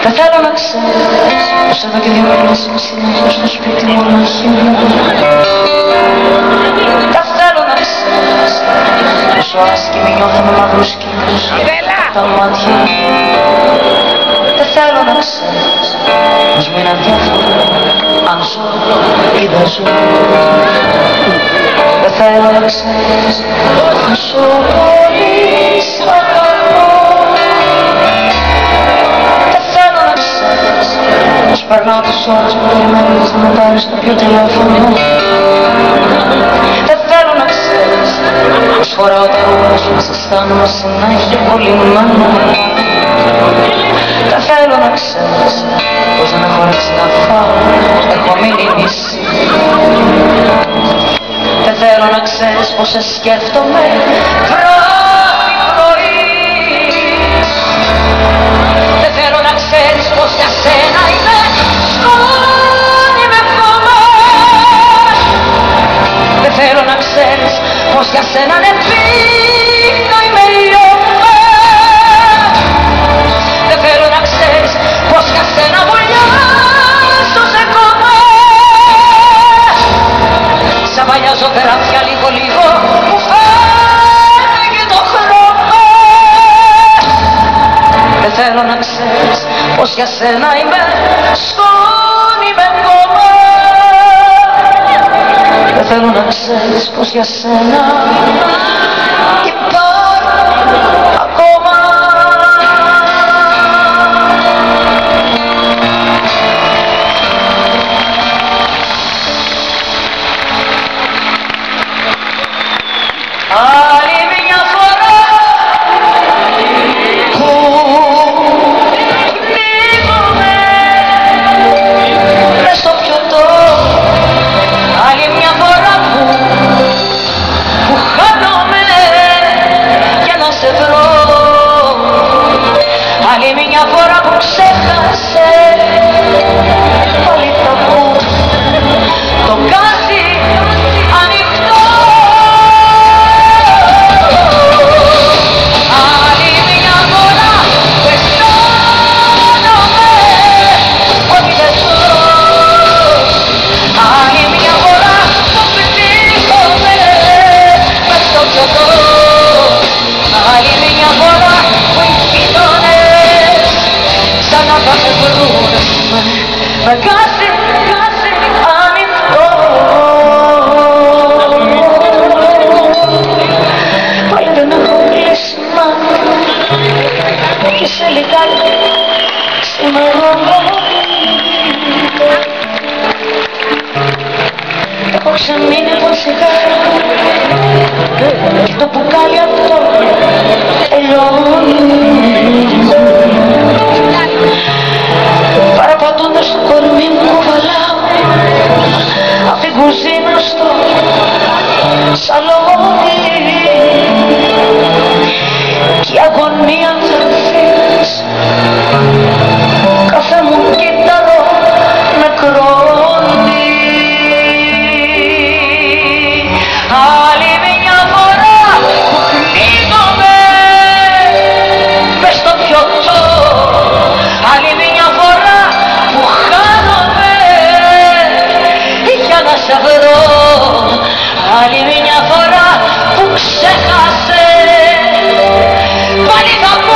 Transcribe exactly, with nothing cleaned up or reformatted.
Δεν θέλω να ξέρεις πως εδώ και δύο μήνες είμαι συνέχεια στο σπίτι μου μοναχή μου. Δεν θέλω να ξέρεις πόσο άσχημη νιώθω με μαύρους κύκλους τα μάτια μου. Δεν θέλω να ξέρεις πως μου είναι αδιάφορο αν ζω ή δεν ζω. Δεν θέλω να ξέρεις πόσο πολύ σ' αγαπώ. Δεν θέλω να ξέρεις πως περνάω τις ώρες που περιμένεις να με πάρεις στο πιο τηλέφωνο. Δεν θέλω να ξέρεις πως φοράω τα ρούχα σου να σ' αισθάνομαι συνέχεια κολλημένο. Δεν θέλω να ξέρεις πως δεν έχω όρεξη να φάω, έχω μείνει μισή. Δεν θέλω να ξέρεις πως σε σκέφτομαι βράδυ πρωί. Δεν θέλω να ξέρεις πως για σένα είμαι σκόνη με χώμα. Δεν θέλω να ξέρεις πως για σένα είναι πίθα είμαι λιώμα. Δεν θέλω να ξέρεις πως για σένα βουλιάζω σε κόμμα. Σαν παλιά ζωγράφια λίγο λίγο μου φαίνεται το χρώμα. Δεν θέλω να ξέρεις πως για σένα είμαι σκόνη με κόμμα. Δεν θέλω να ξέρεις πως για σένα υπάρχω ακόμα. Άλλη μια φορά που πνίγομαι μες στο πιωτό. Άλλη μια φορά που, που χάνομαι για να σε βρω. Άλλη μια φορά που ξέχασε πάλι το που το κάτι ανοιχτό. Άλλη μια φορά που οι γείτονες σαν να θα με βρουν με κάτι, κάτι ανοιχτό. Πάλι δεν έχω κλείσει μάτι και σε λιγάκι ξημερώνει. Έχω ξεμείνει από τσιγάρο και το μπουκάλι αυτό τελειώνει. Παραπατώντας το κορμί μου κουβαλάω απ' την κουζίνα στο σαλόνι. Κι η αγωνία θα έρθεις κάθε μου κύτταρο νεκρώνει. Άλλη μια φορά που πνίγομαι μες στο πιωτό. Άλλη μια φορά που χάνομαι για να σε βρω. Άλλη μια φορά που ξέχασε πάλι θα